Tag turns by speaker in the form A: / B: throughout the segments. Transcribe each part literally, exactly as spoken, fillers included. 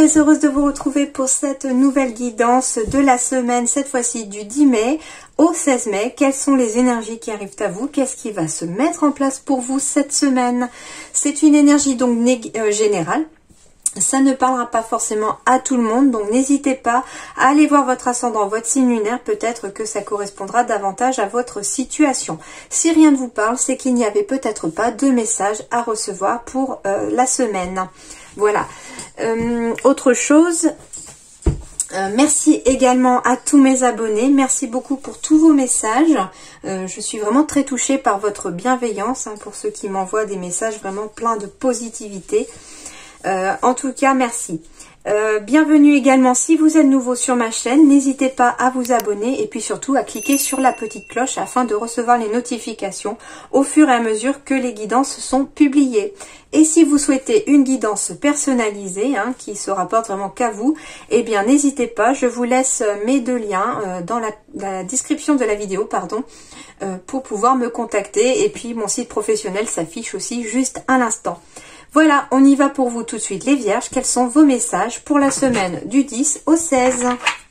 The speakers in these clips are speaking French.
A: très heureuse de vous retrouver pour cette nouvelle guidance de la semaine, cette fois-ci du dix mai au seize mai. Quelles sont les énergies qui arrivent à vous? Qu'est-ce qui va se mettre en place pour vous cette semaine? C'est une énergie donc euh, générale. Ça ne parlera pas forcément à tout le monde, donc n'hésitez pas à aller voir votre ascendant, votre signe lunaire, peut-être que ça correspondra davantage à votre situation. Si rien ne vous parle, c'est qu'il n'y avait peut-être pas de message à recevoir pour euh, la semaine. Voilà. Euh, autre chose, euh, merci également à tous mes abonnés, merci beaucoup pour tous vos messages. Euh, je suis vraiment très touchée par votre bienveillance, hein, pour ceux qui m'envoient des messages vraiment pleins de positivité. Euh, en tout cas, merci. Euh, bienvenue également si vous êtes nouveau sur ma chaîne. N'hésitez pas à vous abonner et puis surtout à cliquer sur la petite cloche afin de recevoir les notifications au fur et à mesure que les guidances sont publiées. Et si vous souhaitez une guidance personnalisée, hein, qui se rapporte vraiment qu'à vous, eh bien n'hésitez pas, je vous laisse mes deux liens euh, dans la, la description de la vidéo, pardon, euh, pour pouvoir me contacter. Et puis mon site professionnel s'affiche aussi juste à l'instant. Voilà, on y va pour vous tout de suite les vierges. Quels sont vos messages pour la semaine du dix au seize?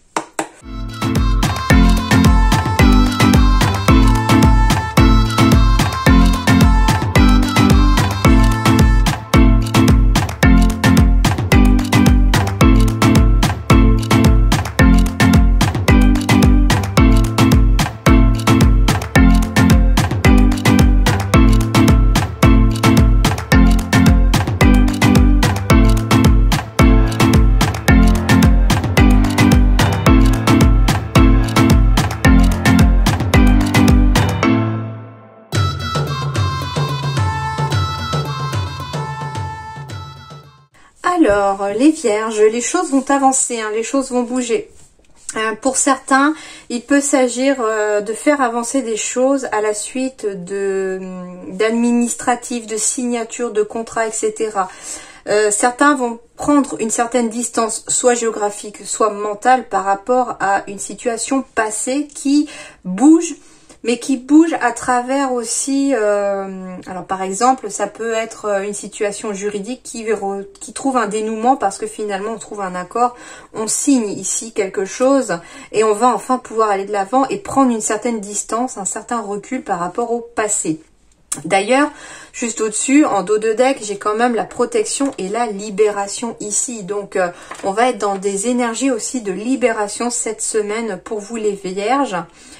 A: Alors, les vierges, les choses vont avancer, hein, les choses vont bouger. Euh, pour certains, il peut s'agir euh, de faire avancer des choses à la suite de d'administratifs, de signatures, de contrats, et cetera. Euh, certains vont prendre une certaine distance, soit géographique, soit mentale, par rapport à une situation passée qui bouge, mais qui bouge à travers aussi, euh, alors par exemple, ça peut être une situation juridique qui, qui trouve un dénouement parce que finalement on trouve un accord, on signe ici quelque chose et on va enfin pouvoir aller de l'avant et prendre une certaine distance, un certain recul par rapport au passé. D'ailleurs, juste au-dessus, en dos de deck, j'ai quand même la protection et la libération ici. Donc, euh, on va être dans des énergies aussi de libération cette semaine pour vous les vierges.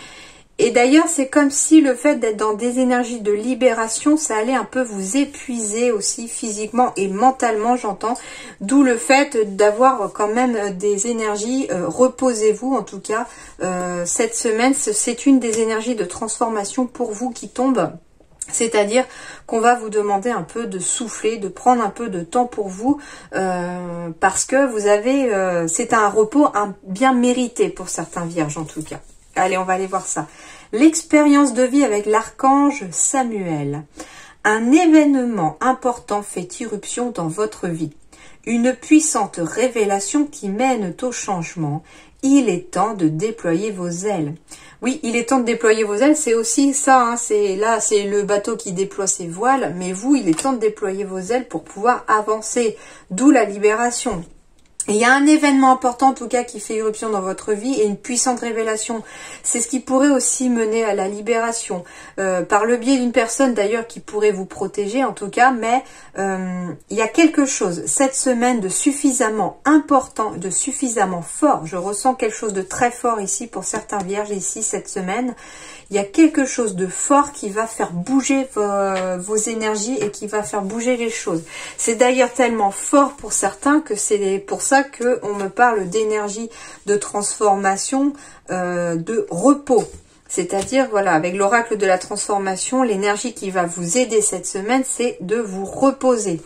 A: Et d'ailleurs, c'est comme si le fait d'être dans des énergies de libération, ça allait un peu vous épuiser aussi physiquement et mentalement, j'entends. D'où le fait d'avoir quand même des énergies, euh, reposez-vous en tout cas. Euh, cette semaine, c'est une des énergies de transformation pour vous qui tombe. C'est-à-dire qu'on va vous demander un peu de souffler, de prendre un peu de temps pour vous, euh, parce que vous avez, euh, c'est un repos un, bien mérité pour certains vierges en tout cas. Allez, on va aller voir ça. L'expérience de vie avec l'archange Samuel. Un événement important fait irruption dans votre vie. Une puissante révélation qui mène au changement. Il est temps de déployer vos ailes. Oui, il est temps de déployer vos ailes, c'est aussi ça, hein, c'est là, c'est le bateau qui déploie ses voiles, mais vous, il est temps de déployer vos ailes pour pouvoir avancer, d'où la libération. Et il y a un événement important en tout cas qui fait irruption dans votre vie et une puissante révélation. C'est ce qui pourrait aussi mener à la libération. Euh, par le biais d'une personne d'ailleurs qui pourrait vous protéger en tout cas. Mais euh, il y a quelque chose cette semaine de suffisamment important, de suffisamment fort. Je ressens quelque chose de très fort ici pour certains vierges ici cette semaine. Il y a quelque chose de fort qui va faire bouger vos, vos énergies et qui va faire bouger les choses. C'est d'ailleurs tellement fort pour certains que c'est pour ça qu'on me parle d'énergie de transformation, euh, de repos. C'est-à-dire, voilà, avec l'oracle de la transformation, l'énergie qui va vous aider cette semaine, c'est de vous reposer.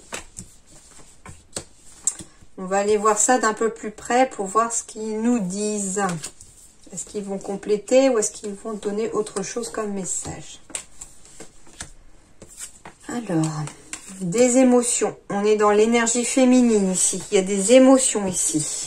A: On va aller voir ça d'un peu plus près pour voir ce qu'ils nous disent. Est-ce qu'ils vont compléter ou est-ce qu'ils vont donner autre chose comme message? Alors, des émotions. On est dans l'énergie féminine ici. Il y a des émotions ici.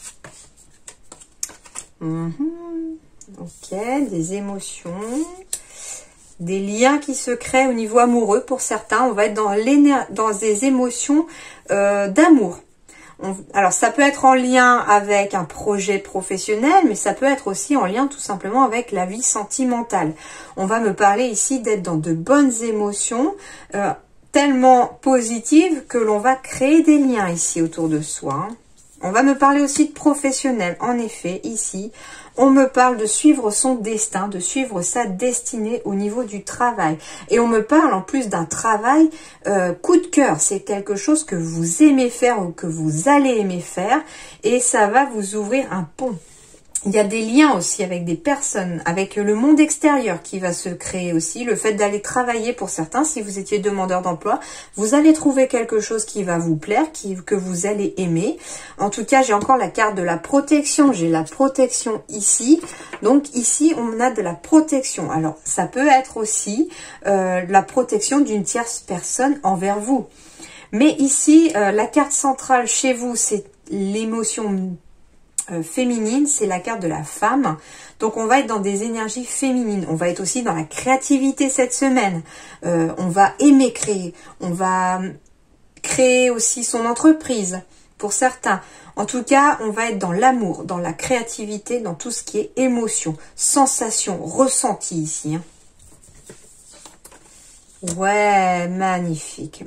A: Mmh. Ok, des émotions. Des liens qui se créent au niveau amoureux pour certains. On va être dans, dans des émotions euh, d'amour. On, alors ça peut être en lien avec un projet professionnel, mais ça peut être aussi en lien tout simplement avec la vie sentimentale. On va me parler ici d'être dans de bonnes émotions, euh, tellement positives que l'on va créer des liens ici autour de soi. Hein. On va me parler aussi de professionnel. En effet, ici, on me parle de suivre son destin, de suivre sa destinée au niveau du travail. Et on me parle en plus d'un travail euh, coup de cœur. C'est quelque chose que vous aimez faire ou que vous allez aimer faire. Et ça va vous ouvrir un pont. Il y a des liens aussi avec des personnes, avec le monde extérieur qui va se créer aussi. Le fait d'aller travailler pour certains, si vous étiez demandeur d'emploi, vous allez trouver quelque chose qui va vous plaire, qui, que vous allez aimer. En tout cas, j'ai encore la carte de la protection. J'ai la protection ici. Donc ici, on a de la protection. Alors, ça peut être aussi euh, la protection d'une tierce personne envers vous. Mais ici, euh, la carte centrale chez vous, c'est l'émotion Euh, féminine, c'est la carte de la femme. Donc on va être dans des énergies féminines. On va être aussi dans la créativité cette semaine. Euh, on va aimer créer. On va créer aussi son entreprise pour certains. En tout cas, on va être dans l'amour, dans la créativité, dans tout ce qui est émotion, sensation, ressenti ici. Hein. Ouais, magnifique.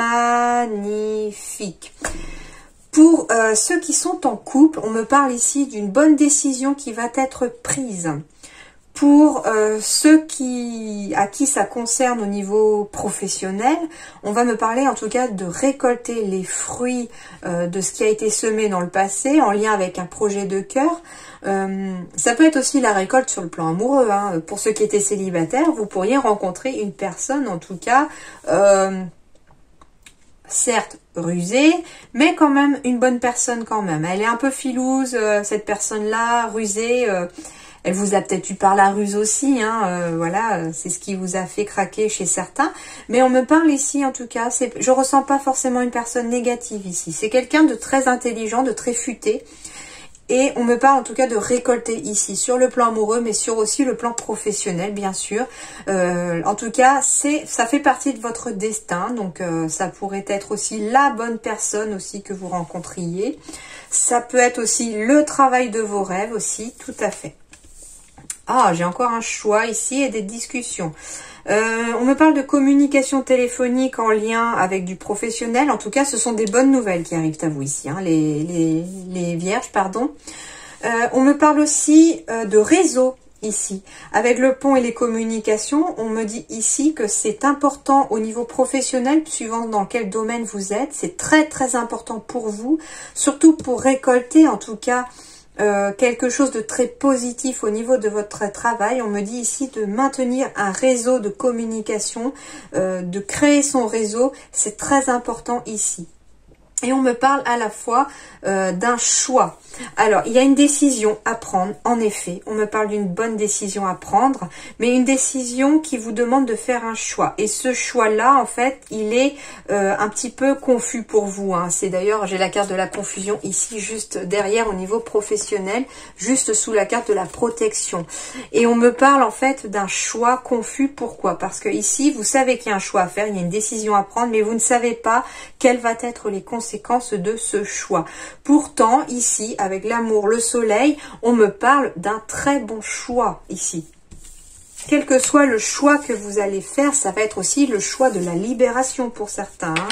A: Magnifique. Pour euh, ceux qui sont en couple, on me parle ici d'une bonne décision qui va être prise. Pour euh, ceux qui, à qui ça concerne au niveau professionnel, on va me parler en tout cas de récolter les fruits euh, de ce qui a été semé dans le passé en lien avec un projet de cœur. Euh, ça peut être aussi la récolte sur le plan amoureux. Hein. Pour ceux qui étaient célibataires, vous pourriez rencontrer une personne en tout cas... Euh, certes rusée, mais quand même une bonne personne quand même. Elle est un peu filouse, euh, cette personne-là, rusée. Euh, elle vous a peut-être eu par la ruse aussi, hein, euh, voilà, c'est ce qui vous a fait craquer chez certains. Mais on me parle ici, en tout cas, c'est, je ressens pas forcément une personne négative ici. C'est quelqu'un de très intelligent, de très futé. Et on me parle en tout cas de récolter ici, sur le plan amoureux, mais sur aussi le plan professionnel, bien sûr. Euh, en tout cas, c'est, ça fait partie de votre destin, donc euh, ça pourrait être aussi la bonne personne aussi que vous rencontriez. Ça peut être aussi le travail de vos rêves aussi, tout à fait. Ah, j'ai encore un choix ici et des discussions. Euh, on me parle de communication téléphonique en lien avec du professionnel. En tout cas, ce sont des bonnes nouvelles qui arrivent à vous ici, hein, les, les, les vierges, pardon. Euh, on me parle aussi euh, de réseau ici. Avec le pont et les communications, on me dit ici que c'est important au niveau professionnel, suivant dans quel domaine vous êtes. C'est très très important pour vous, surtout pour récolter en tout cas... Euh, quelque chose de très positif au niveau de votre travail. On me dit ici de maintenir un réseau de communication, euh, de créer son réseau. C'est très important ici. Et on me parle à la fois euh, d'un choix. Alors, il y a une décision à prendre, en effet. On me parle d'une bonne décision à prendre, mais une décision qui vous demande de faire un choix. Et ce choix-là, en fait, il est euh, un petit peu confus pour vous. Hein. C'est d'ailleurs, j'ai la carte de la confusion ici, juste derrière au niveau professionnel, juste sous la carte de la protection. Et on me parle, en fait, d'un choix confus. Pourquoi? Parce que ici, vous savez qu'il y a un choix à faire, il y a une décision à prendre, mais vous ne savez pas quelles vont être les conséquences de ce choix. Pourtant, ici, avec l'amour, le soleil, on me parle d'un très bon choix ici. Quel que soit le choix que vous allez faire, ça va être aussi le choix de la libération pour certains. Hein.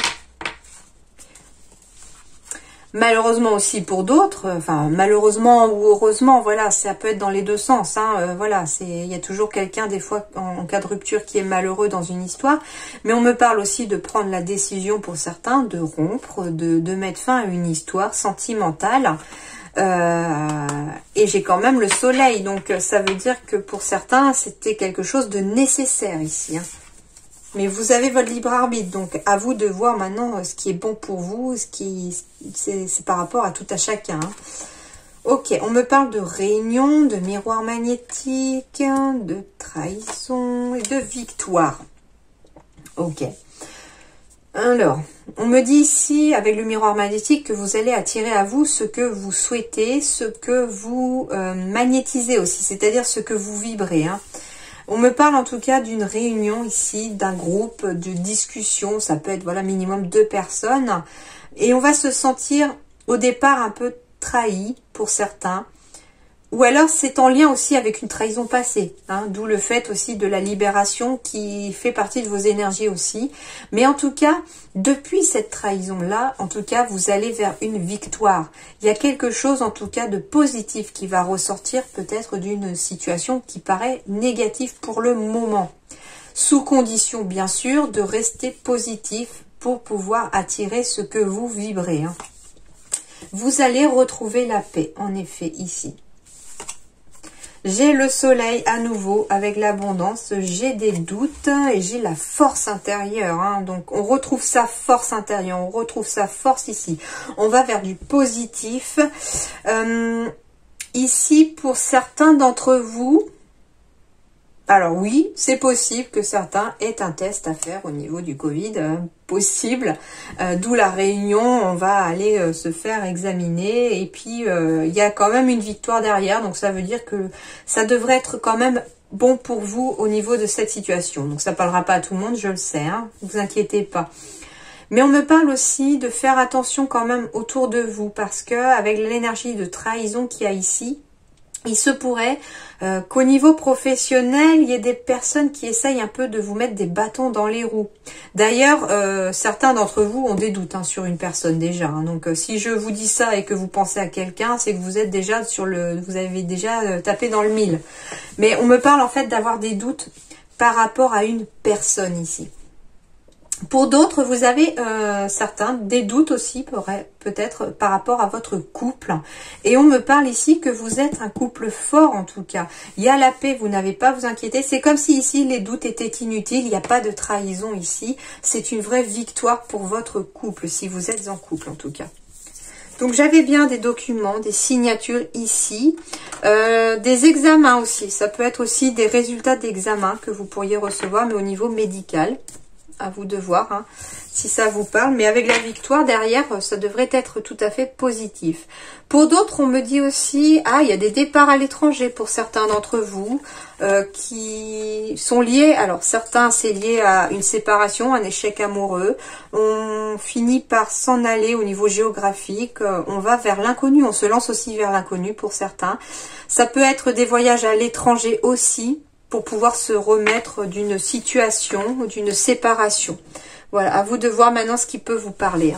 A: Malheureusement aussi pour d'autres, enfin malheureusement ou heureusement, voilà, ça peut être dans les deux sens. Hein, euh, voilà, c'est, il y a toujours quelqu'un des fois en, en cas de rupture qui est malheureux dans une histoire, mais on me parle aussi de prendre la décision pour certains de rompre, de, de mettre fin à une histoire sentimentale. Euh, et j'ai quand même le soleil, donc ça veut dire que pour certains c'était quelque chose de nécessaire ici. Hein. Mais vous avez votre libre arbitre, donc à vous de voir maintenant ce qui est bon pour vous, ce qui c'est par rapport à tout à chacun. Hein. Ok, on me parle de réunion, de miroir magnétique, de trahison et de victoire. Ok. Alors, on me dit ici, avec le miroir magnétique, que vous allez attirer à vous ce que vous souhaitez, ce que vous euh, magnétisez aussi, c'est-à-dire ce que vous vibrez. Hein. On me parle en tout cas d'une réunion ici, d'un groupe, de discussion, ça peut être voilà minimum deux personnes. Et on va se sentir au départ un peu trahi pour certains. Ou alors c'est en lien aussi avec une trahison passée, hein, d'où le fait aussi de la libération qui fait partie de vos énergies aussi. Mais en tout cas, depuis cette trahison-là, en tout cas, vous allez vers une victoire. Il y a quelque chose en tout cas de positif qui va ressortir peut-être d'une situation qui paraît négative pour le moment. Sous condition bien sûr de rester positif pour pouvoir attirer ce que vous vibrez, hein. Vous allez retrouver la paix, en effet, ici. J'ai le soleil à nouveau avec l'abondance, j'ai des doutes et j'ai la force intérieure, hein. Donc on retrouve sa force intérieure, on retrouve sa force ici. On va vers du positif. Euh, ici, pour certains d'entre vous, alors oui, c'est possible que certains aient un test à faire au niveau du Covid, euh, possible, euh, d'où la réunion, on va aller euh, se faire examiner, et puis euh, il y a quand même une victoire derrière, donc ça veut dire que ça devrait être quand même bon pour vous au niveau de cette situation. Donc ça ne parlera pas à tout le monde, je le sais, hein, ne vous inquiétez pas. Mais on me parle aussi de faire attention quand même autour de vous, parce que avec l'énergie de trahison qu'il y a ici, il se pourrait euh, qu'au niveau professionnel, il y ait des personnes qui essayent un peu de vous mettre des bâtons dans les roues. D'ailleurs, euh, certains d'entre vous ont des doutes, hein, sur une personne déjà, hein. Donc euh, si je vous dis ça et que vous pensez à quelqu'un, c'est que vous êtes déjà sur le, vous avez déjà euh, tapé dans le mille. Mais on me parle en fait d'avoir des doutes par rapport à une personne ici. Pour d'autres, vous avez euh, certains des doutes aussi peut-être par rapport à votre couple. Et on me parle ici que vous êtes un couple fort en tout cas. Il y a la paix, vous n'avez pas à vous inquiéter. C'est comme si ici les doutes étaient inutiles. Il n'y a pas de trahison ici. C'est une vraie victoire pour votre couple, si vous êtes en couple en tout cas. Donc j'avais bien des documents, des signatures ici, euh, des examens aussi. Ça peut être aussi des résultats d'examen que vous pourriez recevoir, mais au niveau médical. À vous de voir, hein, si ça vous parle. Mais avec la victoire derrière, ça devrait être tout à fait positif. Pour d'autres, on me dit aussi, ah, il y a des départs à l'étranger pour certains d'entre vous euh, qui sont liés. Alors, certains, c'est lié à une séparation, un échec amoureux. On finit par s'en aller au niveau géographique. On va vers l'inconnu. On se lance aussi vers l'inconnu pour certains. Ça peut être des voyages à l'étranger aussi, pour pouvoir se remettre d'une situation ou d'une séparation. Voilà, à vous de voir maintenant ce qui peut vous parler.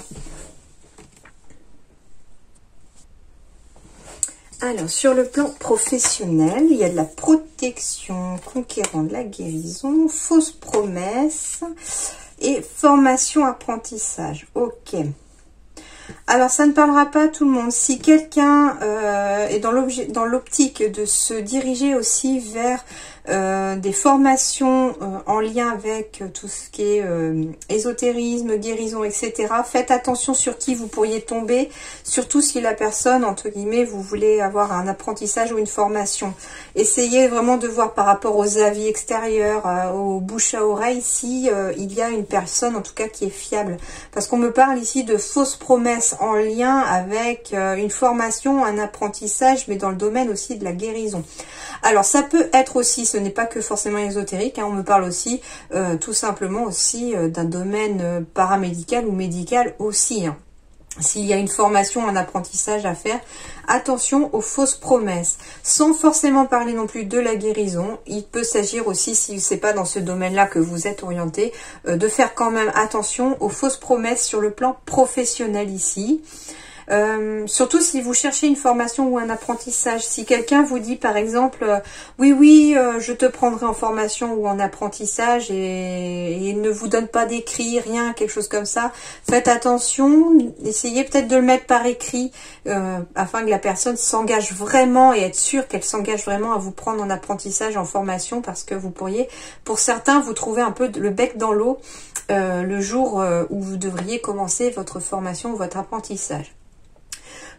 A: Alors, sur le plan professionnel, il y a de la protection, conquérant de la guérison, fausse promesse et formation apprentissage. Ok. Alors, ça ne parlera pas à tout le monde. Si quelqu'un euh, est dans l'objet, dans l'optique de se diriger aussi vers euh, des formations euh, en lien avec tout ce qui est euh, ésotérisme, guérison, et cetera, faites attention sur qui vous pourriez tomber, surtout si la personne, entre guillemets, vous voulez avoir un apprentissage ou une formation. Essayez vraiment de voir par rapport aux avis extérieurs, euh, aux bouches à oreille, si euh, il y a une personne, en tout cas, qui est fiable. Parce qu'on me parle ici de fausses promesses en lien avec euh, une formation, un apprentissage, mais dans le domaine aussi de la guérison. Alors, ça peut être aussi, ce n'est pas que forcément ésotérique, hein, on me parle aussi euh, tout simplement aussi euh, d'un domaine euh, paramédical ou médical aussi, hein. S'il y a une formation, un apprentissage à faire, attention aux fausses promesses. Sans forcément parler non plus de la guérison, il peut s'agir aussi, si c'est pas dans ce domaine-là que vous êtes orienté, euh, de faire quand même attention aux fausses promesses sur le plan professionnel ici. Euh, surtout si vous cherchez une formation ou un apprentissage. Si quelqu'un vous dit par exemple euh, oui oui euh, je te prendrai en formation ou en apprentissage et, et il ne vous donne pas d'écrit, rien, quelque chose comme ça, faites attention, essayez peut-être de le mettre par écrit euh, afin que la personne s'engage vraiment et être sûre qu'elle s'engage vraiment à vous prendre en apprentissage, en formation, parce que vous pourriez, pour certains, vous trouver un peu le bec dans l'eau euh, le jour euh, où vous devriez commencer votre formation ou votre apprentissage.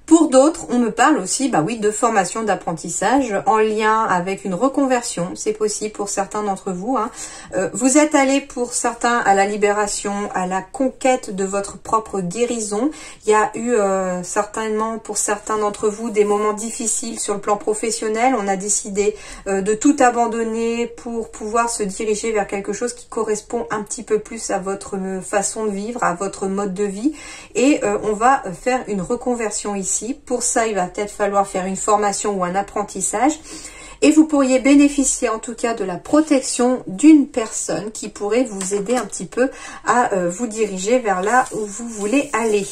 A: Pour d'autres, on me parle aussi, bah oui, de formation, d'apprentissage en lien avec une reconversion. C'est possible pour certains d'entre vous. Hein. Euh, vous êtes allé pour certains à la libération, à la conquête de votre propre guérison. Il y a eu euh, certainement pour certains d'entre vous des moments difficiles sur le plan professionnel. On a décidé euh, de tout abandonner pour pouvoir se diriger vers quelque chose qui correspond un petit peu plus à votre façon de vivre, à votre mode de vie. Et euh, on va faire une reconversion ici. Pour ça, il va peut-être falloir faire une formation ou un apprentissage. Et vous pourriez bénéficier en tout cas de la protection d'une personne qui pourrait vous aider un petit peu à euh, vous diriger vers là où vous voulez aller.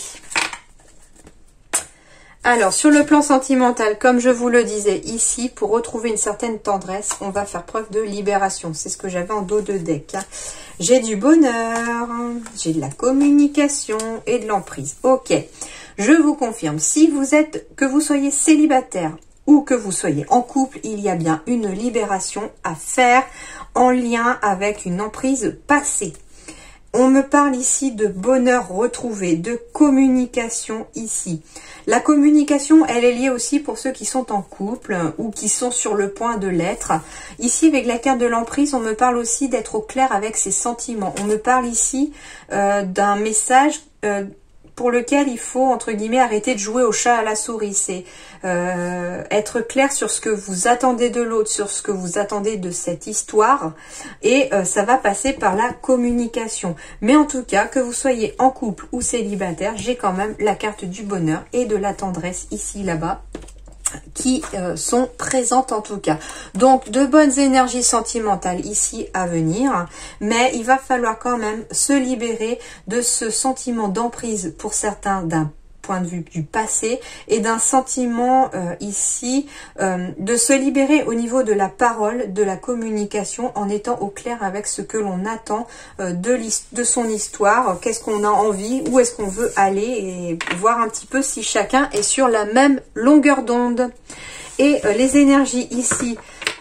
A: Alors, sur le plan sentimental, comme je vous le disais ici, pour retrouver une certaine tendresse, on va faire preuve de libération. C'est ce que j'avais en dos de deck. Hein. J'ai du bonheur, j'ai de la communication et de l'emprise. Ok, je vous confirme, si vous êtes, que vous soyez célibataire ou que vous soyez en couple, il y a bien une libération à faire en lien avec une emprise passée. On me parle ici de bonheur retrouvé, de communication ici. La communication, elle est liée aussi pour ceux qui sont en couple ou qui sont sur le point de l'être. Ici, avec la carte de l'emprise, on me parle aussi d'être au clair avec ses sentiments. On me parle ici euh, d'un message euh, pour lequel il faut, entre guillemets, arrêter de jouer au chat à la souris. C'est euh, être clair sur ce que vous attendez de l'autre, sur ce que vous attendez de cette histoire. Et euh, ça va passer par la communication. Mais en tout cas, que vous soyez en couple ou célibataire, j'ai quand même la carte du bonheur et de la tendresse ici, là-bas, qui euh, sont présentes en tout cas. Donc de bonnes énergies sentimentales ici à venir, mais il va falloir quand même se libérer de ce sentiment d'emprise pour certains d'un point de vue du passé et d'un sentiment euh, ici euh, de se libérer au niveau de la parole, de la communication en étant au clair avec ce que l'on attend euh, de, de son histoire, qu'est-ce qu'on a envie, où est-ce qu'on veut aller et voir un petit peu si chacun est sur la même longueur d'onde. Et euh, les énergies ici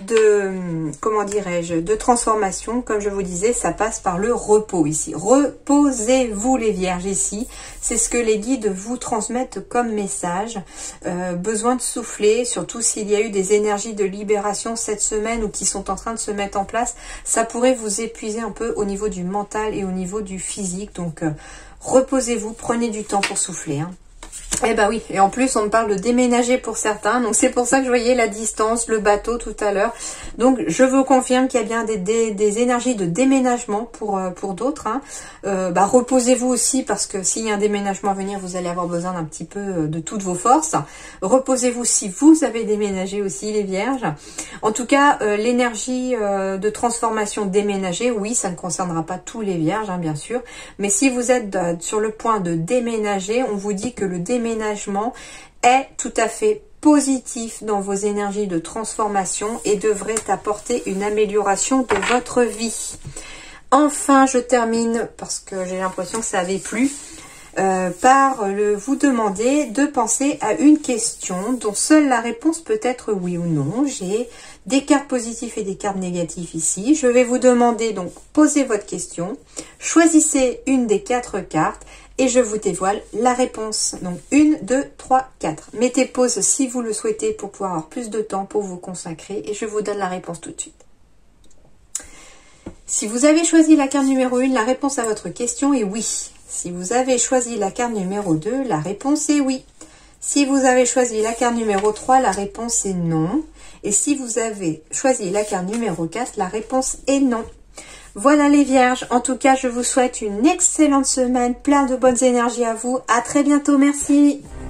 A: de, comment dirais-je, de transformation, comme je vous disais, ça passe par le repos ici. Reposez-vous les vierges ici. C'est ce que les guides vous transmettent comme message. Euh, besoin de souffler, surtout s'il y a eu des énergies de libération cette semaine ou qui sont en train de se mettre en place. Ça pourrait vous épuiser un peu au niveau du mental et au niveau du physique. Donc, euh, reposez-vous, prenez du temps pour souffler, hein. Eh ben oui, et en plus on me parle de déménager pour certains, donc c'est pour ça que je voyais la distance, le bateau tout à l'heure. Donc je vous confirme qu'il y a bien des, des, des énergies de déménagement pour, pour d'autres. Hein. Euh, bah, reposez-vous aussi parce que s'il y a un déménagement à venir, vous allez avoir besoin d'un petit peu de toutes vos forces. Reposez-vous si vous avez déménagé aussi les vierges. En tout cas, euh, l'énergie euh, de transformation déménager, oui, ça ne concernera pas tous les vierges, hein, bien sûr. Mais si vous êtes euh, sur le point de déménager, on vous dit que le déménagement est tout à fait positif dans vos énergies de transformation et devrait apporter une amélioration de votre vie. Enfin, je termine parce que j'ai l'impression que ça avait plu. Euh, par le, vous demander de penser à une question dont seule la réponse peut être oui ou non. J'ai des cartes positives et des cartes négatives ici. Je vais vous demander donc, posez votre question, choisissez une des quatre cartes et je vous dévoile la réponse. Donc une, deux, trois, quatre. Mettez pause si vous le souhaitez pour pouvoir avoir plus de temps pour vous consacrer et je vous donne la réponse tout de suite. Si vous avez choisi la carte numéro un, la réponse à votre question est oui. Si vous avez choisi la carte numéro deux, la réponse est oui. Si vous avez choisi la carte numéro trois, la réponse est non. Et si vous avez choisi la carte numéro quatre, la réponse est non. Voilà les vierges. En tout cas, je vous souhaite une excellente semaine, plein de bonnes énergies à vous. À très bientôt. Merci.